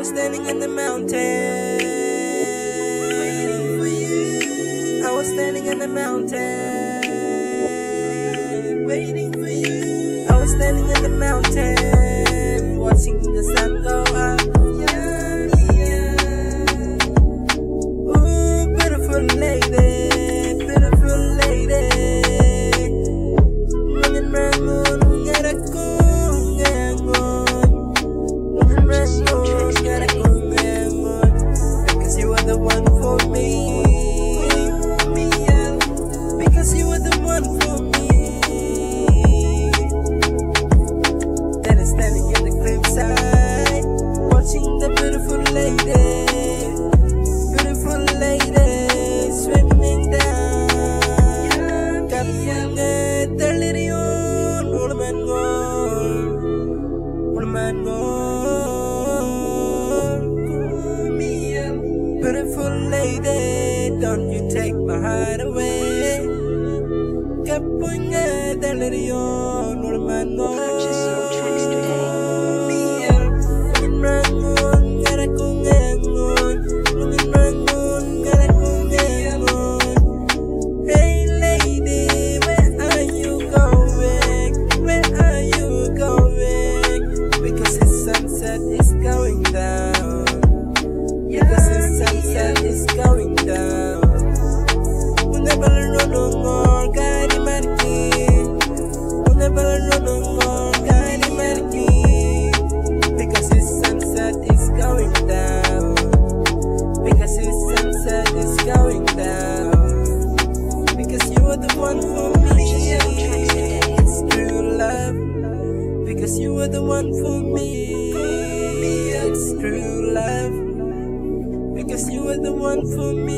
was standing in the mountain, waiting for you. I was standing in the mountain, waiting for you. I was standing in the mountain, watching the sun go up. Yeah, yeah. Ooh, beautiful lady, beautiful lady. Running round moon, gotta go, because you are the one for me. Because you are the one for me. Then I'm standing in the cliffside, watching the beautiful lady, swimming down. Kapungge telliriyon, ulman beautiful lady, don't you take my heart away. Kapungge telliriyon, ulman Purchase your tracks today. Hey lady, where are you going? Where are you going? Because the sunset is going down. Because the sunset is going down. Because the sunset is going down. Because the sunset is going down. Because you are the one for me. It's true love. Because you are the one for me. It's true love. Because you are the one for me.